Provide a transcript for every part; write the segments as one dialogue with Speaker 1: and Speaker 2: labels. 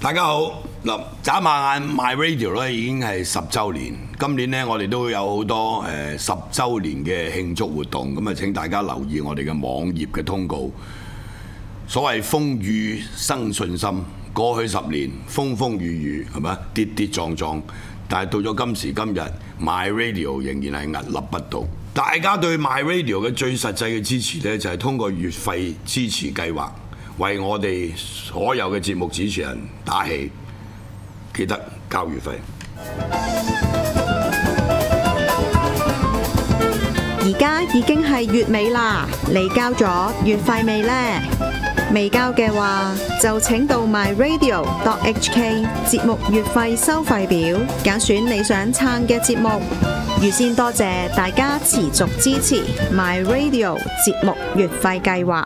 Speaker 1: 大家好，嗱，眨下眼 My Radio 咧已經係10週年，今年咧我哋都有好多10週年嘅慶祝活動，咁啊請大家留意我哋嘅網頁嘅通告。所謂風雨生信心，過去10年風風雨雨係咪跌跌撞撞，但係到咗今時今日 My Radio 仍然係屹立不倒。大家對 My Radio 嘅最實際嘅支持呢，就係通過月費支持計劃，為我哋所有嘅節目主持人打氣，記得交月費。
Speaker 2: 而家已經係月尾啦，你交咗月費未呢？未交嘅話，就請到 myradio.hk 節目月費收費表，揀選你想撐嘅節目。預先多謝大家持續支持 myradio 節目月費計劃。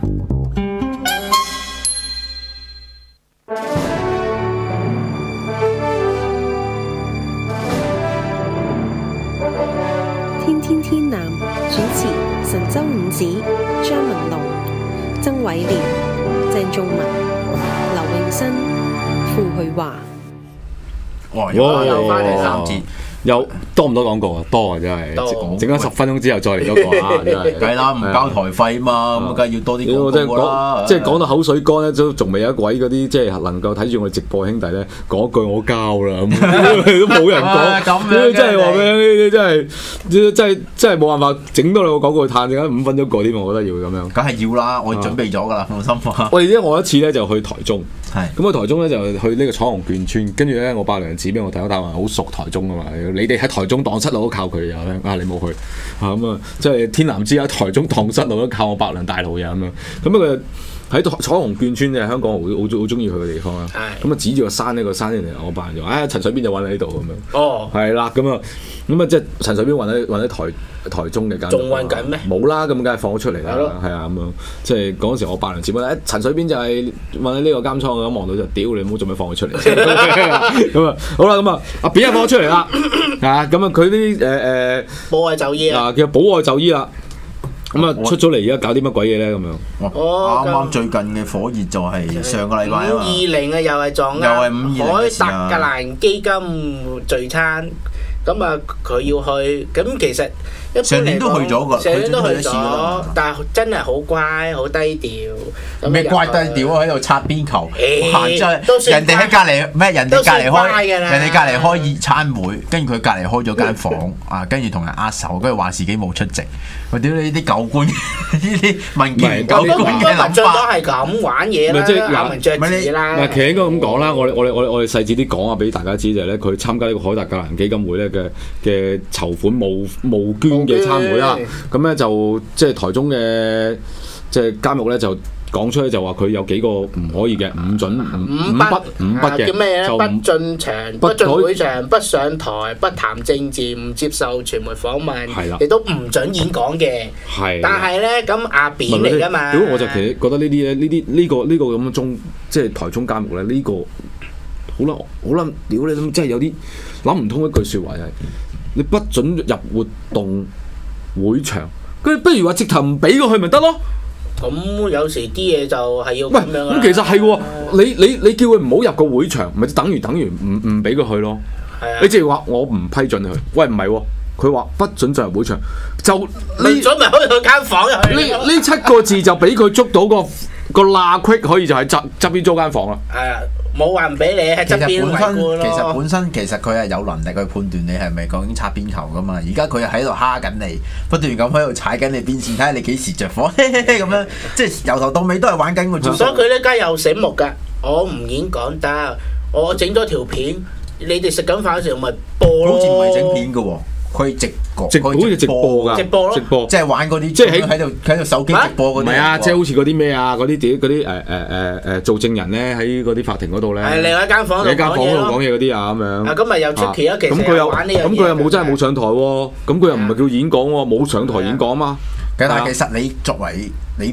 Speaker 3: 天天南主持神州五子張文龍、曾偉廉、鄭仲文、劉永新、傅去華。
Speaker 4: 哇！又翻嚟3節，
Speaker 5: 有多唔多廣告啊？多啊，真係整咗10分鐘之後再嚟多個啊！真係
Speaker 4: 梗啦，唔交台費嘛，咁梗係要多啲廣告啦。
Speaker 5: 即係講到口水乾咧，都仲未有一位嗰啲即係能夠睇住我哋直播兄弟咧講一句我交啦，都冇人講。咁真係話咩？呢啲真係冇辦法整多兩個廣告嘆，陣間5分鐘過添，我覺得要咁樣。
Speaker 4: 梗係要啦，我準備咗㗎啦，放心話。
Speaker 5: 我哋我一次咧就去台中，
Speaker 4: 係咁
Speaker 5: 啊台中咧就去呢個彩虹眷村，跟住咧我伯娘指俾我睇，我話好熟台中㗎嘛，你哋喺台中蕩失路都靠佢有咧，你冇去咁啊，即係天南之喺台中蕩失路都靠我伯娘大老爺咁樣，咁啊喺彩虹眷村咧，香港好中意去嘅地方啦。咁啊指住個山呢個山嚟，我伯娘就話：陳水扁就揾喺呢度咁樣。哦，係啦，咁啊即係陳水扁揾喺台中嘅間。仲揾緊咩？冇啦，咁梗係放咗出嚟啦。係啊，咁樣即係嗰陣時我伯娘接問：陳水扁就係揾喺呢個監倉咁，望到就屌你，唔好做咩放佢出嚟。咁啊好啦，咁啊阿扁又放咗出嚟啦。啊咁啊佢啲
Speaker 6: 保外就醫啊，
Speaker 5: 叫保外就醫啦。咁啊出咗嚟而家搞啲乜鬼嘢咧咁樣？
Speaker 4: 啱啱最近嘅火熱就係上個禮拜啊嘛。
Speaker 6: 520啊，又係撞啱海特格蘭基金聚餐，咁啊佢要去，咁其實
Speaker 4: 上年都去咗㗎，
Speaker 6: 上年都去咗，但係真係好乖，好低調。
Speaker 4: 咩乖低調啊？喺度擦邊球，人哋喺隔離咩？人哋隔離開熱餐會，跟住佢隔離開咗間房啊，跟住同人握手，跟住話自己冇出席。我屌你啲狗官，呢啲民建聯狗官嘅諗法，
Speaker 6: 都係咁玩嘢啦，咬文嚼字啦。
Speaker 5: 其實應該咁講啦，我哋細緻啲講下俾大家知就係咧，佢參加呢個海達格蘭基金會咧嘅籌款募捐嘅餐會啦。咁咧就即係台中嘅即係監獄咧就講出咧就話佢有幾個唔可以嘅，唔準五不嘅，
Speaker 6: 叫咩咧？
Speaker 5: 就
Speaker 6: 不進場、不進會場、不上台、不談政治、唔接受傳媒訪問，亦都唔準演講嘅。係。但係咧，咁阿扁嚟㗎嘛？
Speaker 5: 如果我就其實覺得呢啲咧，呢個咁嘅中即係台中監獄咧，呢個好啦，屌你咁，真係有啲諗唔通一句説話就係你不准入活動會場，佢不如話直頭唔俾佢去咪得咯？
Speaker 6: 咁有時啲嘢就係要咁樣啦。
Speaker 5: 咁其實係喎，你叫佢唔好入個會場，咪等於唔俾佢去咯。係啊。你即係話我唔批准佢，喂唔係喎，佢話不准進入會場，就
Speaker 6: 唔准咪可以去間房入去。
Speaker 5: 呢7個字就俾佢捉到個罅隙，可以就喺側邊租間房啦。
Speaker 6: 係啊。冇話唔俾你喺側邊圍觀咯。
Speaker 4: 其實佢係有能力去判斷你係咪究竟擦邊球噶嘛。而家佢係喺度蝦緊你，不斷咁喺度踩緊你邊線，睇下你幾時着火咁樣，即係由頭到尾都係玩緊個招數。
Speaker 6: 所以佢呢家又醒目㗎。我唔演講得，我整咗條片，你哋食緊飯嘅時候咪播咯。
Speaker 4: 好似唔係整片㗎喎。佢直播
Speaker 5: 㗎，
Speaker 6: 直播咯，
Speaker 4: 即係玩嗰啲，
Speaker 5: 即係
Speaker 4: 喺度手機直播嗰啲。
Speaker 5: 唔係啊，即係好似嗰啲咩啊，嗰啲做證人咧喺嗰啲法庭嗰度咧。
Speaker 6: 係另一間房度
Speaker 5: 講嘢嗰啲啊咁樣。
Speaker 6: 啊咁咪又出奇啊！其實
Speaker 5: 咁佢又冇真係冇上台喎，咁佢又唔係叫演講喎，冇上台演講啊嘛。
Speaker 4: 但係其實你作為你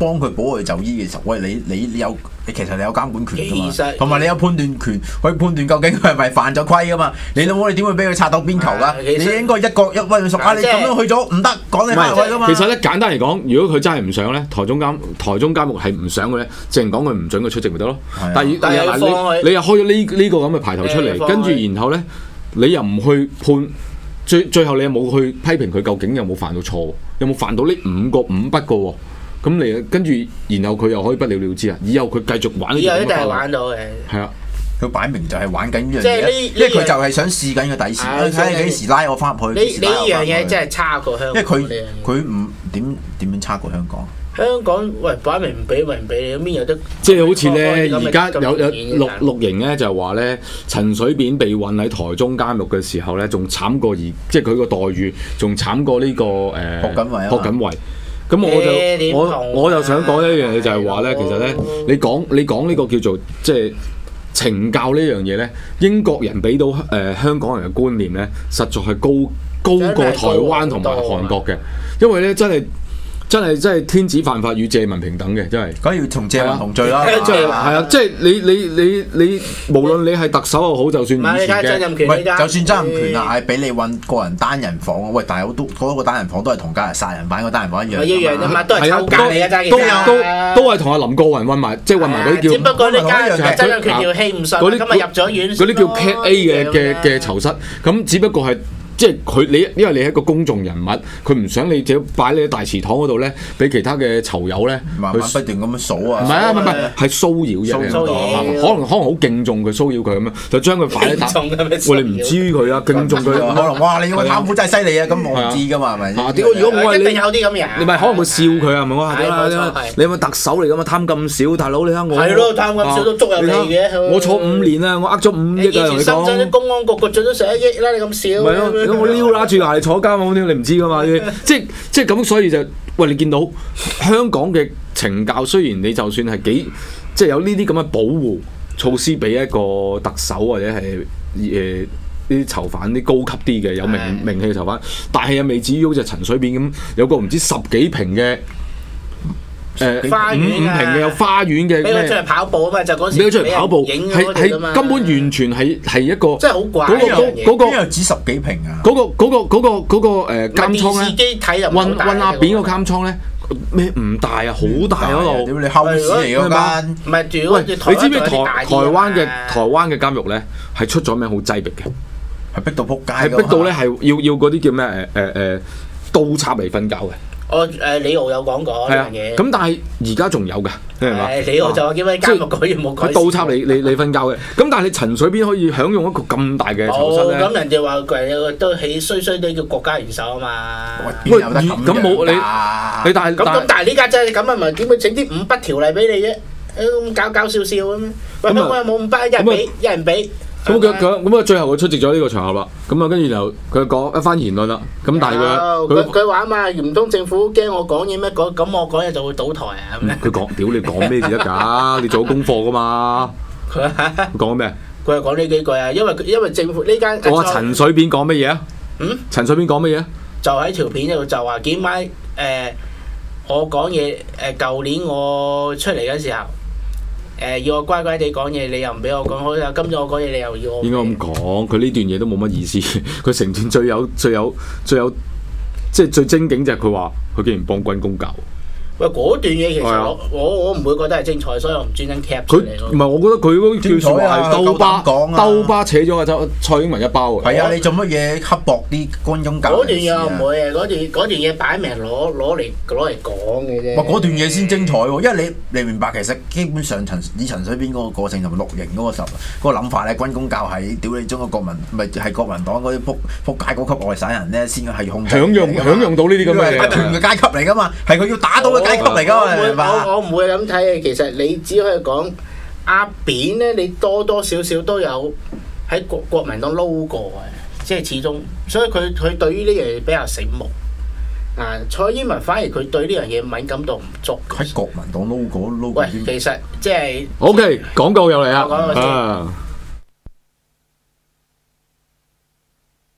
Speaker 4: 幫佢保外就醫嘅時候，喂你有其實你有監管權㗎嘛，同埋你有判斷權去判斷究竟佢係咪犯咗規㗎嘛？你老母你點會俾佢拆到邊球㗎？你應該一喂熟啊！你咁樣去咗唔得，趕你翻去㗎嘛。
Speaker 5: 其實咧簡單嚟講，如果佢真係唔想咧，台中監獄係唔想嘅咧，淨講佢唔準佢出席咪得咯。但係你又開咗呢個咁嘅牌頭出嚟，跟住然後咧，你又唔去判，最後你又冇去批評佢究竟有冇犯到錯，有冇犯到呢五筆嘅喎？咁你跟住，然後佢又可以不了了之啊！以後佢繼續玩呢啲，
Speaker 6: 以後一定係玩到嘅。
Speaker 5: 係啊，
Speaker 4: 佢擺明就係玩緊呢樣嘢，因為佢就係想試緊個底線，睇下幾時拉我翻入去。
Speaker 6: 呢樣嘢真係差過香港。
Speaker 4: 因為佢唔點樣差過香港？
Speaker 6: 香港喂擺明唔俾，咪唔俾你，邊有得？
Speaker 5: 即係好似咧，而家有錄營咧，就係話咧，陳水扁被韞喺台中監獄嘅時候咧，仲慘過即係佢個待遇仲慘過呢個朴槿惠。咁我就想講一樣嘢，就係話咧，其實咧，你講呢個叫做即係懲教呢樣嘢咧，英國人俾到香港人嘅觀念咧，實在係高過台灣同埋韓國嘅，因為咧真係天子犯法與借民平等嘅，真係。梗係要同借民同罪啦。即係係啊，即係你無論你係特首又好，就算以前嘅，
Speaker 4: 就算曾蔭權啊，係俾你揾個人單人房，喂，大佬都嗰個單人房都係同隔日殺人犯個單人房一樣。
Speaker 6: 一樣啫嘛，都係抽價嚟㗎，
Speaker 5: 都係同阿林過雲混埋，即係混埋嗰啲叫。
Speaker 6: 只不過你加入曾蔭權條氣唔順，咁咪入咗院。
Speaker 5: 嗰啲叫 Cat A 嘅囚室，咁只不過係。即係因為你係一個公眾人物，佢唔想你自己擺你喺大祠堂嗰度咧，俾其他嘅囚友咧，
Speaker 4: 慢慢不斷咁樣數啊！
Speaker 5: 唔係啊，唔係騷擾啫，可能好敬重佢，騷擾佢咁樣，就將佢擺喺喂，你唔知佢啊，敬重佢，可
Speaker 4: 能哇你個貪污真係犀利啊！咁我唔知㗎嘛，係咪？
Speaker 5: 點解如果我係你，
Speaker 6: 一定有啲咁人，
Speaker 5: 你咪可能會笑佢啊？唔係我話你係咪特首嚟㗎嘛？貪咁少，大佬你睇我
Speaker 6: 係咯，貪咁少都捉入嚟嘅。
Speaker 5: 我坐5年啊，我呃咗5億啊！
Speaker 6: 以前深圳啲公安局局長都11億啦，你咁少。
Speaker 5: 咪咯，我撩啦住牙嚟坐監好啲，你唔知㗎嘛？即係咁，所以就喂你見到香港嘅懲教，雖然你就算係即係有呢啲咁嘅保護措施俾一個特首或者係呢啲囚犯啲高級啲嘅有名氣嘅囚犯，但係又未至於好似陳水扁咁有個唔知10幾平嘅。
Speaker 6: 花園
Speaker 5: 5平嘅有花園嘅，
Speaker 6: 俾佢出嚟跑步啊嘛，就嗰時
Speaker 5: 俾佢出嚟跑步，係根本完全係一個，
Speaker 6: 真係好怪
Speaker 4: 嗰個又只10幾平啊！
Speaker 5: 嗰個監倉咧，運阿扁個監倉咧，咩唔大啊？好大嗰度，
Speaker 4: 屌你烤屎嚟嗰間！
Speaker 6: 唔係住
Speaker 5: 喂，你知唔知台灣嘅監獄咧係出咗名好擠迫嘅，
Speaker 4: 係逼到撲街，
Speaker 5: 係逼到咧係要嗰啲叫咩倒插嚟瞓覺嘅。
Speaker 6: 李敖有講過呢樣嘢，
Speaker 5: 咁但係而家仲有㗎，係嘛？
Speaker 6: 李敖就話叫咩監獄改完冇改。
Speaker 5: 佢倒插你瞓覺嘅，咁但係你陳水扁可以享用一個咁大嘅囚室咧？
Speaker 6: 咁人哋話佢都起衰啲叫國家元首啊嘛。
Speaker 5: 喂，咁冇你但
Speaker 6: 係呢家真係咁啊，咪點會整啲5筆條例俾你啫？咁搞笑咁咩？喂，香港有冇5筆？一人俾。
Speaker 5: 咁佢最後佢出席咗呢個場合啦，咁啊跟住就佢講一番言論啦，咁但係
Speaker 6: 佢話啊嘛，唔通政府驚我講嘢咩？咁我講嘢就會倒台啊？
Speaker 5: 佢講屌你講咩至得㗎？你做咗功課㗎嘛？佢講咩？
Speaker 6: 佢係講呢幾句啊，因為政府呢間
Speaker 5: 我話陳水扁講乜嘢啊？陳水扁講乜嘢啊？就
Speaker 6: 喺條片度就話點解我講嘢舊年我出嚟嗰時候。要我乖乖地講嘢，你又唔俾我講好啦。今次我講嘢，你又要我。應該咁講，佢呢段嘢都冇乜意思。佢成段最有，即係最精警就係佢話，佢竟然幫軍公教。喂，嗰段嘢其實我唔會覺得係精彩，所以我唔專登 cap 出嚟咯。唔係，我覺得佢嗰句説話係兜巴扯咗阿蔡英文一包喎。係啊，你做乜嘢刻薄啲軍公教？嗰段嘢唔會啊，嗰段嘢擺明攞嚟講嘅啫。嗰段嘢先精彩喎，因為你明白其實基本上以陳水扁嗰個過程同埋綠營嗰個諗法咧，軍公教係屌你中國國民，咪係國民黨嗰啲撲街嗰級外省人咧，先係控制享用到呢啲咁嘅不斷嘅階級嚟噶嘛，係佢要打到嘅階級嚟噶嘛。我唔會咁睇嘅，其實你只可以講阿扁咧，你多多少少都有喺國民黨撈過嘅，即係始終，所以佢對於呢樣嘢比較醒目。蔡英文反而佢對呢樣嘢敏感度唔足。喺國民黨撈過。喂，其實即係 OK， 廣告又嚟啦。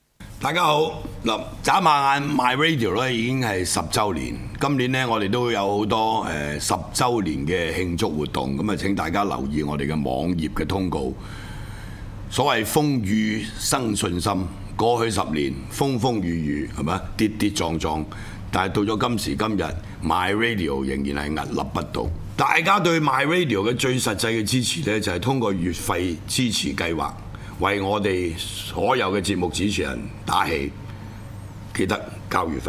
Speaker 1: 大家好，嗱，眨下眼 My Radio 咧已經係10週年，今年咧我哋都有好多10週年嘅慶祝活動，咁啊請大家留意我哋嘅網頁嘅通告。所謂風雨生信心，過去10年風風雨雨係咪跌跌撞撞，但係到咗今時今日 My Radio 仍然係屹立不倒。大家對 My Radio 嘅最實際嘅支持呢，就係通過月費支持計劃，為我哋所有嘅節目主持人打氣，記得交月費。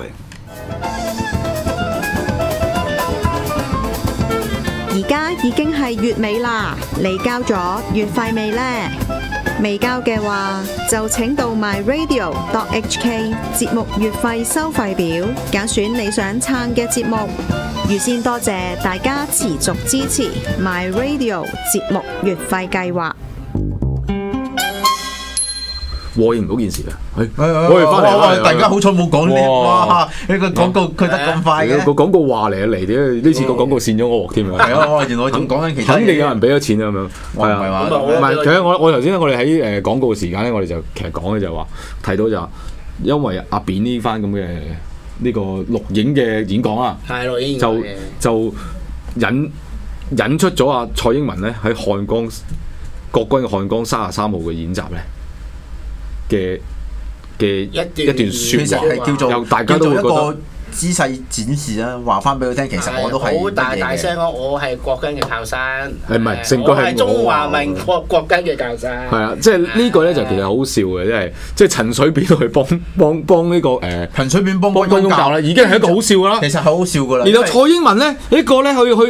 Speaker 2: 而家已經係月尾啦，你交咗月費未呢？未交嘅話，就請到 myradio.hk 節目月費收費表，揀選你想撐嘅節目。預先多謝大家持續支持 myradio 節目月費計劃。
Speaker 5: 和應唔到件事啊！我
Speaker 4: 哋翻嚟，大家好彩冇講呢啲，哇！呢個廣告佢得咁快嘅，
Speaker 5: 個廣告話嚟嚟嘅，呢次個廣告跣咗我鑊添啊！
Speaker 4: 係啊，原來仲講緊其他嘢，
Speaker 5: 肯定有人俾咗錢啊咁樣。係啊，唔係，其實我頭先我哋喺廣告時間咧，我哋就其實講嘅就係話提到就話，因為阿扁呢番咁嘅呢個錄影嘅演講啊，就引出咗阿蔡英文咧喺漢江國軍嘅漢江33號嘅演習咧嘅一段説話，
Speaker 4: 其實係叫做
Speaker 5: 大家都會覺得
Speaker 4: 姿勢展示啦，話翻俾佢聽，其實我都係
Speaker 6: 好大聲講，我係國軍嘅靠山，
Speaker 5: 係唔係成個係
Speaker 6: 中華民國國軍嘅靠山？
Speaker 5: 係啊，即係呢個咧就其實好笑嘅，即係陳水扁去幫呢個
Speaker 4: 陳水扁幫
Speaker 5: 軍公教咧，已經係一個好笑噶啦。
Speaker 4: 其實係好笑噶啦。
Speaker 5: 然後蔡英文咧呢個咧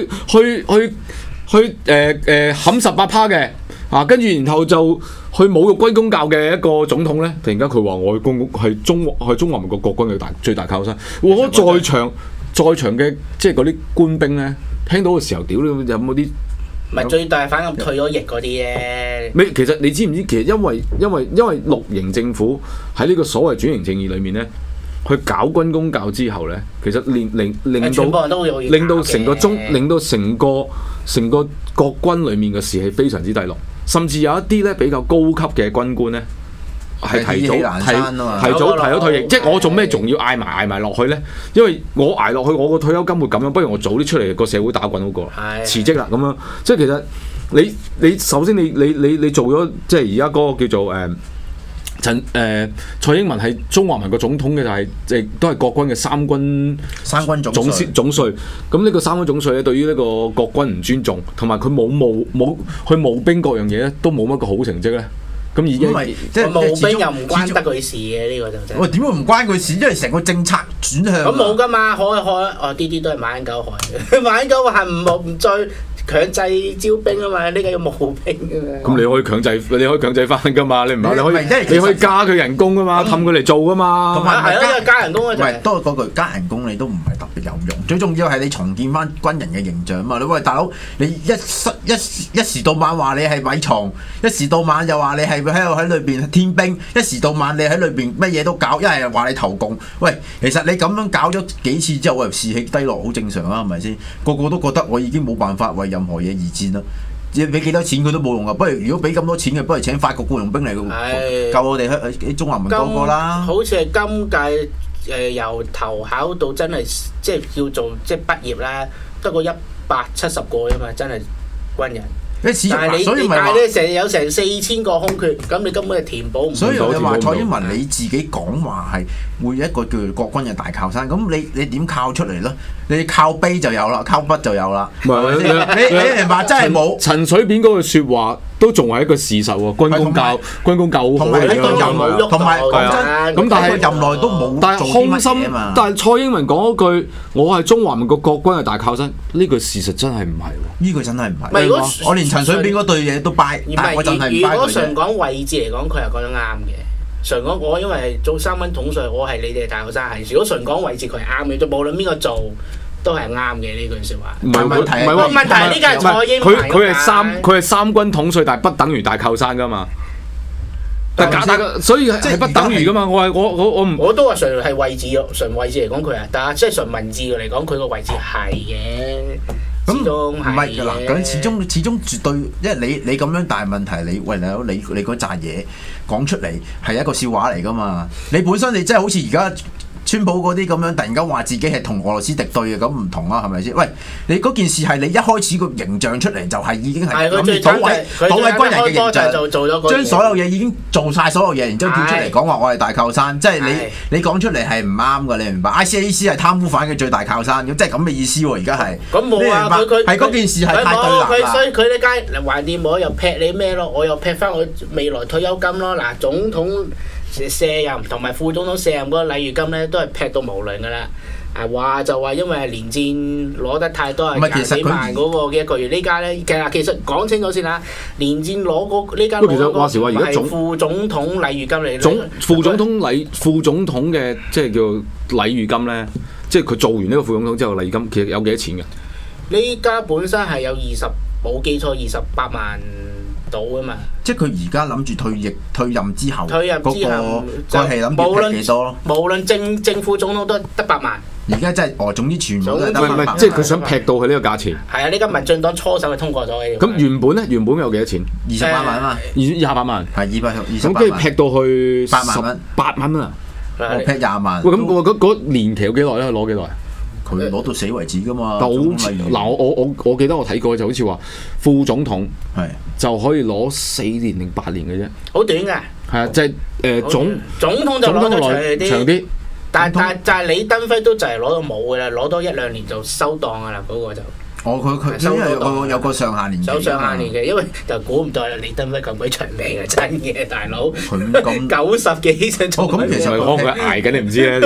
Speaker 5: 去冚18%嘅啊，跟住然後就去侮辱軍公教嘅一個總統咧，突然間佢話我係中華民國國軍嘅最大靠山。我在場嘅即係嗰啲官兵咧，聽到嘅時候，屌你有冇啲？
Speaker 6: 唔係最大反咁退咗役嗰啲咧。
Speaker 5: 其實你知唔知？其實因為綠營政府喺呢個所謂轉型正義裏面咧，去搞軍公教之後咧，其實令到成個國軍裏面嘅士氣非常之低落。甚至有一啲咧比較高級嘅軍官咧，係提早退役，即係我做咩仲要嗌埋落去咧？因為我捱落去，我個退休金會咁樣，不如我早啲出嚟個社會打滾好過，辭職啦咁樣。即係其實你首先你做咗即係而家嗰個叫做蔡英文係中華民國總統嘅，就係即係都係國軍嘅三軍總帥。咁呢個三軍總帥咧，對於呢個國軍唔尊重，同埋佢去募兵各樣嘢咧，都冇乜個好成績咧。咁已經
Speaker 6: 即係募兵又唔關得佢事嘅呢個就真。
Speaker 4: 喂，點會唔關佢事？因為成個政策轉向。
Speaker 6: 咁冇噶嘛，啲都係馬英九害嘅。馬英九話唔再強制招兵啊嘛，呢個要募兵㗎嘛。咁
Speaker 5: 你可以強制翻㗎嘛？你唔係你可以加佢人工㗎嘛，氹佢嚟做㗎嘛。
Speaker 6: 係咯，加人工啊就係。
Speaker 4: 都係嗰句加人工，你都唔係特別有用。最重要係你重建翻軍人嘅形象啊嘛！你喂大佬，你一時到晚話你係米蟲，一時到晚又話你係喺裏邊天兵，一時到晚你喺裏邊乜嘢都搞，一係又話你投共。喂，其實你咁樣搞咗幾次之後，喂士氣低落好正常啊，係咪先？個個都覺得我已經冇辦法為任何嘢而戰啦。你俾幾多錢佢都冇用啊！不如如果俾咁多錢嘅，不如請法國僱傭兵嚟救我哋喺中華民國個啦。
Speaker 6: 好似係今屆由投考到真係即係叫做即係畢業啦，得個170個啫嘛，真係軍人。但係你有成4000個空缺，咁你根本係填補唔到。
Speaker 4: 所以你話蔡英文你自己講話係會一個叫做國軍嘅大靠山，咁你點靠出嚟咧？你靠碑就有啦，靠筆就有啦。你明白真係冇。
Speaker 5: 陳水扁嗰句説話都仲係一個事實喎，軍公教好好嚟㗎。
Speaker 4: 同埋講真，咁但係任內都冇。
Speaker 5: 但係空心，但係蔡英文講嗰句，我係中華民國國軍嘅大靠山，呢句事實真係唔係喎。
Speaker 4: 呢句真係唔係。我連陳水扁嗰對嘢都拜，但係我真係唔拜佢啫。如果純
Speaker 6: 講位置嚟講，佢係講得啱嘅。純講我因為做三軍統帥，我係你哋大學生係。如果純講位置，佢係啱嘅。就無論邊個做都係啱嘅呢句説話。唔係問題，呢個係蔡英文。
Speaker 5: 佢係三軍統帥，但係不等於大靠山㗎嘛。所以係不等於㗎嘛。我
Speaker 6: 都話純係位置，純位置嚟講佢係，但係即係純文字嚟講，佢個位置係嘅。 始終
Speaker 4: 唔係嗱，咁始終絕對，因為你咁樣，但係問題你嗰扎嘢講出嚟係一個笑話嚟㗎嘛？你本身你真係好似而家川普嗰啲咁樣，突然間話自己係同俄羅斯敵對嘅，咁唔同啊，係咪先？喂，你嗰件事係你一開始個形象出嚟就係已經係諗住搗毀軍人嘅形象，將所有嘢已經做晒所有嘢，然之後跳出嚟講話我係大靠山，即係你講出嚟係唔啱㗎，你明白 ？ICAC 係貪污犯嘅最大靠山，咁即係咁嘅意思喎，而家係。咁冇啊，佢係嗰件事係太對立啦。
Speaker 6: 所以佢呢間橫掂我又劈你咩咯，我又劈翻我未來退休金咯。嗱，總統卸任同埋副總統卸任嗰個禮遇金咧，都係劈到無論㗎啦。話就話因為係連戰攞得太多，廿幾萬嗰個嘅一個月。呢家咧其實講清楚先啦，連戰攞嗰呢間攞嗰個唔係副總統禮遇金嚟。
Speaker 5: 副總統嘅即係叫禮遇金咧，即係佢做完呢個副總統之後禮遇金，其實有幾多錢㗎？
Speaker 6: 呢家本身係有冇記錯28萬到啊嘛。
Speaker 4: 即係佢而家諗住退任之後，
Speaker 6: 退任之後
Speaker 4: 就係諗住劈幾多咯？
Speaker 6: 無論正副總統都得8萬。
Speaker 4: 而家真係總之全部都係得8萬。
Speaker 5: 即係佢想劈到佢呢個價錢。
Speaker 6: 係啊，呢家民進黨初手係通過咗嘅。
Speaker 5: 咁原本咧，原本有幾多錢
Speaker 4: ？28萬啊嘛。
Speaker 5: 28萬。
Speaker 4: 係228萬。
Speaker 5: 咁跟住劈到去
Speaker 4: 8萬蚊。
Speaker 5: 8蚊啊！
Speaker 4: 我劈20萬。
Speaker 5: 喂，咁嗰年期有幾耐咧？佢攞幾耐？
Speaker 4: 佢攞到死為止㗎嘛。
Speaker 5: 嗱，我記得我睇過就好似話副總統
Speaker 4: 係
Speaker 5: 就可以攞4年定8年嘅啫。
Speaker 6: 好短㗎。係
Speaker 5: 啊，即係總
Speaker 6: 統就攞得
Speaker 5: 長啲。
Speaker 6: 但就係李登輝都就係攞到冇㗎啦，攞多1-2年就收檔㗎啦，嗰個就。
Speaker 4: 佢因為有個上下年期。
Speaker 6: 有上下年期，因為就估唔到李登輝咁鬼長命啊！真嘅，大佬。佢咁90幾歲仲。
Speaker 4: 咁其實
Speaker 5: 佢捱緊，你唔知咧。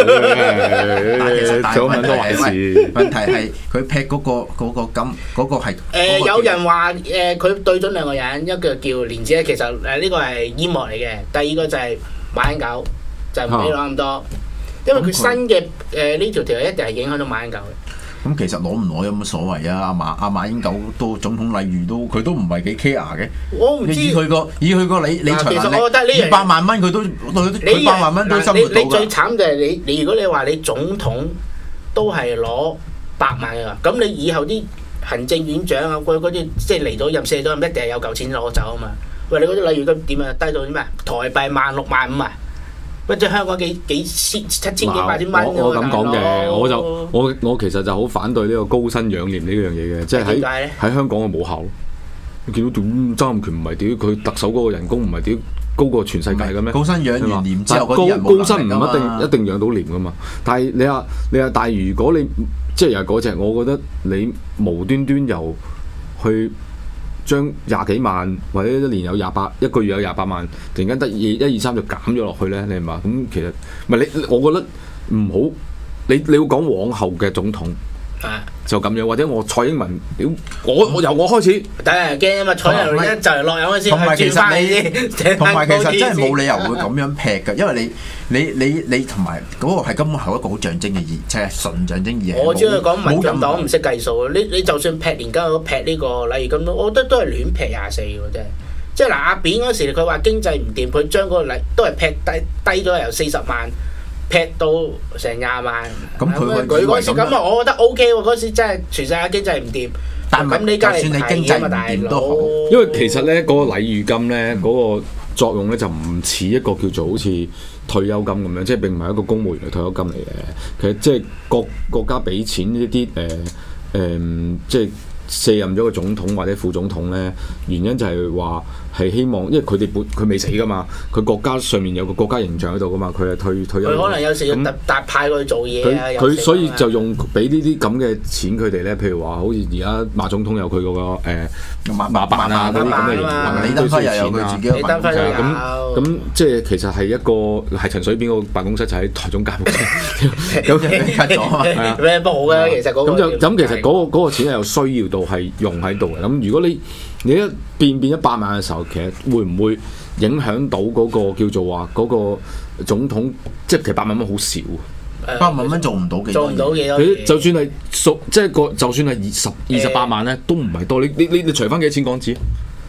Speaker 4: 問題係佢劈嗰個金嗰個係。
Speaker 6: 有人話佢對準2個人，一個叫連子，其實呢個係煙幕嚟嘅。第二個就係馬英九，就唔俾攞咁多。因為佢新嘅呢條條一定係影響到馬英九嘅。
Speaker 4: 咁其實攞唔攞有乜所謂啊？阿馬英九都總統禮遇佢都唔係幾 care 嘅。
Speaker 6: 我唔知
Speaker 4: 以佢個理財能力，
Speaker 6: 其實我覺得呢
Speaker 4: 200萬蚊佢都200萬蚊都生活到㗎。
Speaker 6: 你最慘就係你如果你話你總統都係攞8萬㗎，咁你以後啲行政院長啊嗰啲即係嚟到任卸咗，一定係有嚿錢攞走啊嘛。喂，你嗰啲禮遇金點啊？低到啲咩？台幣16000、15000啊！喂，即係香港幾7000幾8000蚊
Speaker 5: 我咁講嘅，我其實就好反對呢個高薪養廉呢樣嘢嘅，即係喺香港嘅冇效。你見到曾蔭權唔係屌佢特首嗰個人工唔係屌高過全世界嘅咩？
Speaker 4: 高薪養完廉之後嗰啲人
Speaker 5: 高薪唔一定養到廉噶嘛。但係你話，但係如果你即係又係嗰隻，我覺得你無端端又去將20幾萬或者一年有一個月有28萬，突然間得1、2、3就減咗落去咧，你明嘛？咁其實唔係你，我覺得唔好。你要講往後嘅總統。就咁樣，或者我蔡英文，我由我開始，
Speaker 6: 等人驚啊嘛！蔡英文一就嚟落油嗰時，轉翻你先。
Speaker 4: 同埋其實真係冇理由會咁樣劈嘅，因為你同埋嗰個係根本係一個好象徵嘅意，即係純象徵意。
Speaker 6: 我只係講民進黨唔識計數啊！你就算劈年金都劈呢個禮遇金都，我覺得都係亂劈24喎，真係。即係嗱，阿扁嗰時佢話經濟唔掂，佢將嗰個禮都係劈低咗由40萬。劈到成20萬，咁佢嗰時咁啊，我覺得 O K 喎，嗰時真係全世界經濟唔掂，
Speaker 4: 但係就算你經濟唔掂都好，
Speaker 5: 因為其實咧嗰個禮遇金咧嗰個作用咧就唔似一個叫做好似退休金咁樣，即係並唔係一個公務員嘅退休金嚟嘅。其實即係國家俾錢呢啲即係卸任咗個總統或者副總統咧，原因就係話係希望，因為佢未死噶嘛，佢國家上面有個國家形象喺度噶嘛，佢係退休。
Speaker 6: 佢可能有時要特派佢去做嘢啊。
Speaker 5: 佢所以就用俾呢啲咁嘅錢佢哋咧，譬如話好似而家馬總統有佢嗰個馬辦啊嗰啲咁嘅形象，
Speaker 4: 李登輝又有佢自己嘅辦公室。
Speaker 5: 咁即係其實係一個係陳水扁個辦公室就喺台中監獄咁
Speaker 6: cut咗啊！咩不好嘅其實嗰個
Speaker 5: 咁其實嗰個錢係有需要到係用喺度嘅。咁如果你一變100萬嘅時候，其實會唔會影響到嗰個叫做話嗰個總統？即係其實8萬蚊好少
Speaker 4: ，8萬蚊做唔到幾多？
Speaker 6: 做唔到幾多？
Speaker 5: 就算係即係就算係28萬咧，都唔係多。你除翻幾多錢港紙？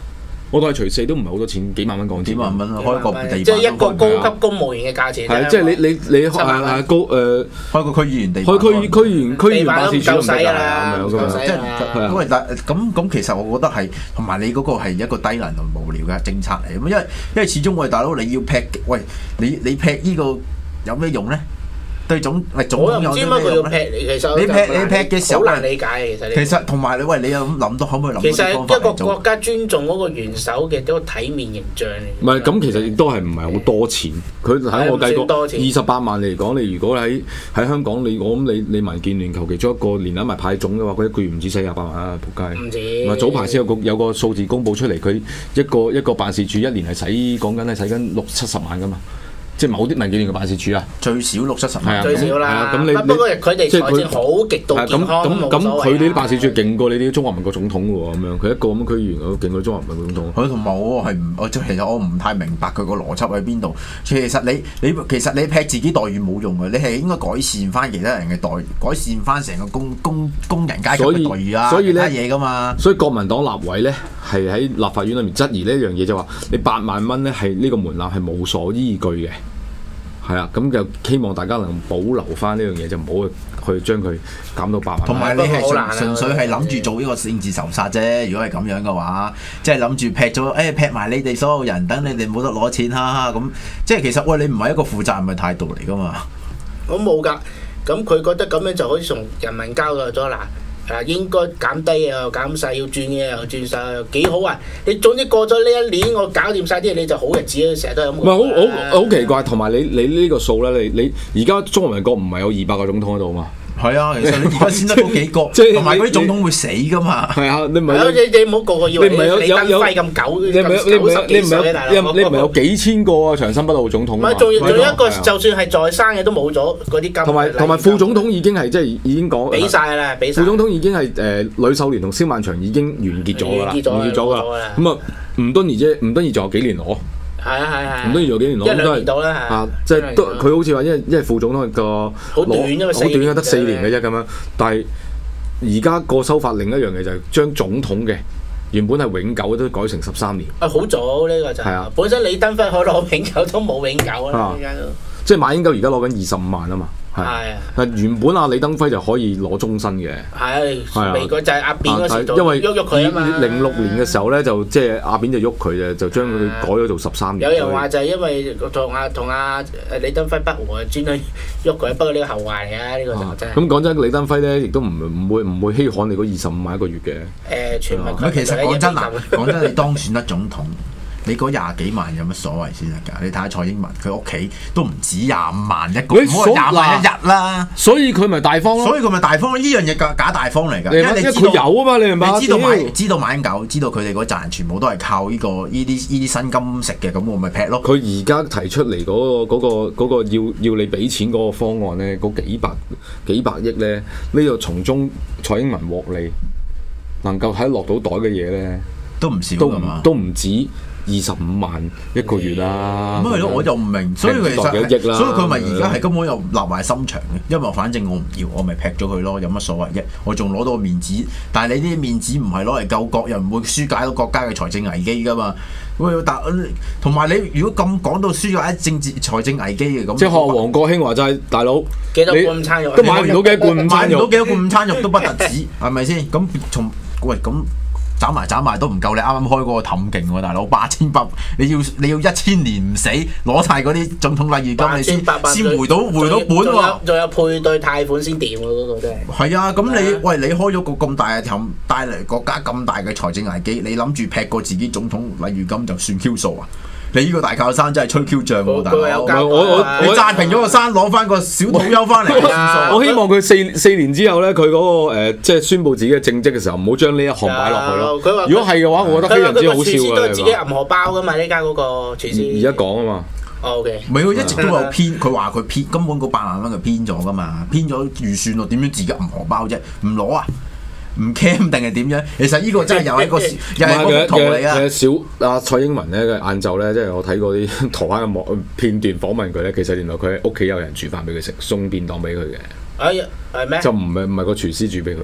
Speaker 5: 我當係除四都唔係好多錢，幾萬蚊港紙。
Speaker 4: 幾萬蚊開個地板，
Speaker 6: 即係一個高級公務員嘅價錢。
Speaker 5: 係即係你高
Speaker 4: 開個區議員地板，
Speaker 5: 開區議員辦事處都唔得㗎
Speaker 6: 啦，
Speaker 5: 咁樣
Speaker 4: 即係因為咁其實我覺得係同埋你嗰個係一個低能同無聊嘅政策嚟咁，因為始終大佬你要劈你劈呢個有咩用咧？對總統有啲咩用咧？
Speaker 6: 其實
Speaker 4: 你劈嘅時候
Speaker 6: 好難理解其實
Speaker 4: 同埋你有諗到可唔可以諗到
Speaker 6: 其實
Speaker 4: 啲方法
Speaker 6: 一個國家尊重嗰個元首嘅一個體面形象嚟。
Speaker 5: 唔係咁，其實亦都係唔係好多錢？佢喺我計過28萬嚟講，你如果喺香港，我諗你民建聯求其中一個連攬埋派總嘅話，佢一個月唔止48萬啊！仆街。
Speaker 6: 唔止。
Speaker 5: 唔係早排先有個數字公佈出嚟，佢一個辦事處一年係講緊60-70萬㗎嘛。即係某啲民建聯嘅辦事處啊，
Speaker 4: 最少60-70萬，
Speaker 6: 最少啦。
Speaker 5: 咁你
Speaker 6: 不過佢哋財政好極度健康，
Speaker 5: 咁佢哋啲辦事處勁過你啲中華民國總統嘅喎，咁樣佢一個咁區議員勁過中華民國總統。
Speaker 4: 佢同埋其實我唔太明白佢個邏輯喺邊度。其實你劈自己待遇冇用嘅，你係應該改善翻其他人嘅改善翻成個工人階級嘅待遇啊，其他嘢㗎嘛。
Speaker 5: 所以國民黨立委咧係喺立法院裏面質疑呢一樣嘢，就話你8萬蚊咧係呢個門檻係無所依據嘅。係啊，咁就希望大家能保留翻呢樣嘢，就唔好去將佢減到8萬。
Speaker 4: 同埋你係純粹係諗住做呢個政治仇殺啫。如果係咁樣嘅話，即係諗住劈埋你哋所有人，等你哋冇得攞錢哈哈咁。即係其實你唔係一個負責任嘅態度嚟㗎嘛。
Speaker 6: 我冇㗎，咁佢覺得咁樣就可以同人民交代咗啦。應該減低又減晒，要轉嘅又轉晒，幾好啊！你總之過咗呢一年，我搞掂晒啲嘢，你就好日子啊！成日都有咁。唔
Speaker 5: 係好奇怪，同埋你呢個數咧，你而家中華民國唔係有200個總統喺度嘛？
Speaker 4: 係啊，其實你而家先得嗰幾個，同埋嗰啲總統會死噶嘛。
Speaker 5: 係啊，你唔
Speaker 6: 好個個以為你登輝咁久，
Speaker 5: 你唔係有幾千個啊長生不老總統。
Speaker 6: 唔係，仲有一個，就算係在生嘅都冇咗嗰啲金。
Speaker 5: 同埋副總統已經係已經講
Speaker 6: 俾晒啦，俾晒。
Speaker 5: 副總統已經係呂秀蓮同蕭萬長已經完結咗㗎啦，完結咗㗎啦。咁啊，吳敦義仲有幾年攞？
Speaker 6: 係
Speaker 5: 唔都要幾年攞，
Speaker 6: 一兩年到啦嚇，
Speaker 5: 即係都佢好似話，因為副總統個
Speaker 6: 好短啊，
Speaker 5: 得4年嘅啫咁樣。但係而家個修法另一樣嘢就係將總統嘅原本係永久都改成13年。
Speaker 6: 好早呢個就係本身李登輝可攞永久都冇永久啦，而家都
Speaker 5: 即係馬英九而家攞緊25萬啊嘛。係原本李登輝就可以攞終身嘅。係
Speaker 6: 美國就係阿扁嗰時
Speaker 5: 因為
Speaker 6: 喐佢啊嘛。
Speaker 5: 06年嘅時候咧，就即係阿扁就喐佢就將佢改咗做13年。
Speaker 6: 有人話就係因為同阿李登輝不和，專登喐佢，不過呢個後話嚟啊，呢個就真係。
Speaker 5: 咁講真，李登輝咧亦都唔會稀罕你嗰25萬一個月嘅。
Speaker 6: 全民。
Speaker 4: 其實講真，你當選得總統。你嗰20幾萬有乜所謂先得㗎？你睇下蔡英文，佢屋企都唔止25萬一個，唔好話20萬一日啦。
Speaker 5: 所以佢咪大方咯。
Speaker 4: 所以佢咪大方，呢樣嘢假大方嚟㗎。
Speaker 5: 因為佢有啊嘛，你明白？
Speaker 4: 你知道馬英九，知道佢哋嗰陣全部都係靠呢啲薪金食嘅，咁我咪劈咯。
Speaker 5: 佢而家提出嚟嗰個要你俾錢嗰個方案咧，嗰幾百億咧，呢個從中蔡英文獲利，能夠喺落到袋嘅嘢咧，
Speaker 4: 都唔少㗎嘛，
Speaker 5: 都唔止。25萬一個月啦，
Speaker 4: 咁係咯，我就唔明，所以其實，所以佢咪而家係根本又立埋心腸嘅，因為反正我唔要，我咪劈咗佢咯，有乜所謂啫？我仲攞到個面子，但係你啲面子唔係攞嚟救國，又唔會疏解到國家嘅財政危機㗎嘛。同埋你如果咁講到疏解財政危機嘅咁，
Speaker 5: 即係學黃國興話齋，大佬
Speaker 6: 幾多罐午餐肉
Speaker 5: 都買唔到幾多罐午餐肉，
Speaker 4: 買唔到幾多罐午餐肉都不特止，係咪先？咁咁。斬埋都唔夠你啱啱開嗰個氹勁喎，大佬8800，你要1000年唔死，攞晒嗰啲總統禮遇金，你先回到本喎。
Speaker 6: 仲有配對貸款先掂喎，嗰個真係。
Speaker 4: 係啊，咁你開咗個咁大嘅氹，帶嚟國家咁大嘅財政危機，你諗住劈過自己總統禮遇金就算 Q 數啊？你呢個大靠山真係吹 Q 脹喎，大佬！你炸平咗個山，攞翻個小土丘翻嚟
Speaker 5: 我希望佢4年之後咧，佢嗰個即係宣佈自己嘅政績嘅時候，唔好將呢一項擺落去咯。如果係嘅話，我覺得非常之好笑嘅。
Speaker 6: 廚師都係自己銀荷包噶嘛，呢間嗰個廚師。
Speaker 5: 而家講啊嘛。
Speaker 6: OK。
Speaker 4: 唔係佢一直都有偏，佢話佢偏根本嗰8萬蚊佢偏咗噶嘛，偏咗預算咯，點樣自己銀荷包啫？唔攞啊！唔 cam 定係點樣？其實呢個真係又係個圖嚟啊！
Speaker 5: 蔡英文咧嘅晏晝咧，即係我睇過啲台灣嘅片段訪問佢咧，其實原來佢屋企有人煮飯俾佢食，送便當俾佢嘅。
Speaker 6: 係咩？
Speaker 5: 就唔係個廚師煮俾佢嘅。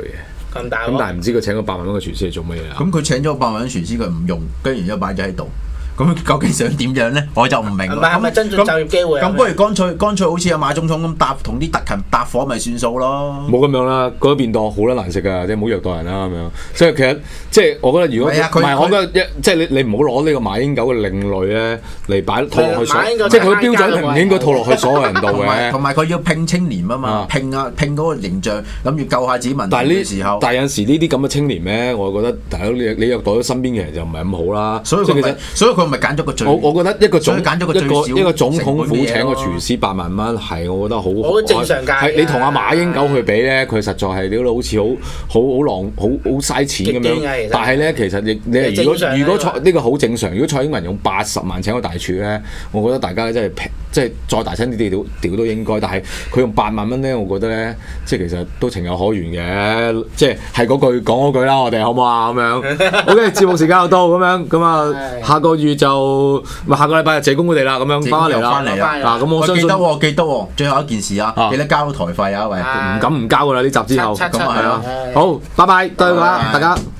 Speaker 6: 咁大。
Speaker 5: 咁但係唔知佢請個8萬蚊嘅廚師係做乜嘢啊？
Speaker 4: 咁佢請咗個8萬蚊廚師，佢唔用，跟住然之後擺咗喺度。咁究竟想點樣咧？我就唔明。
Speaker 6: 係咪增進就業機會？
Speaker 4: 咁不如乾脆好似阿馬總統咁同啲特勤搭伙咪算數咯。
Speaker 5: 冇咁樣啦，嗰便當好撚難食㗎，即係唔好虐待人啦咁樣。所以其實即係我覺得，如果唔係我覺得即係你唔好攞呢個馬英九嘅另類咧嚟擺套落去即係佢標準係唔應該套落去所有人度嘅。
Speaker 4: 同埋佢要拼青年啊嘛，拼嗰個形象，諗住救下子民嘅時候。
Speaker 5: 但係有時呢啲咁嘅青年咧，我覺得大佬你虐待咗身邊嘅人就唔係咁好啦。所以
Speaker 4: 佢咪揀咗個最。
Speaker 5: 我覺得一個總統府請個廚師8萬蚊係，我覺得好
Speaker 6: 正常價。
Speaker 5: 係你同阿馬英九去比咧，佢實在係屌到好似好嘥錢咁樣。但係咧，其實你如果呢個好正常，如果蔡英文用80萬請個大廚咧，我覺得大家真係即係再大聲啲屌都應該。但係佢用8萬蚊咧，我覺得咧，即係其實都情有可原嘅。即係嗰句講嗰句啦，我哋好唔好啊？咁樣。OK， 節目時間又到咁樣，咁啊，下個月就。下個禮拜就謝公佢哋啦，咁樣翻嚟啦。咁我相信
Speaker 4: 記得喎，最後一件事啊，記得交台費啊，喂，
Speaker 5: 唔敢唔交噶啦呢集之後，
Speaker 4: 咁啊係咯。
Speaker 5: 好，拜拜，對啦，大家。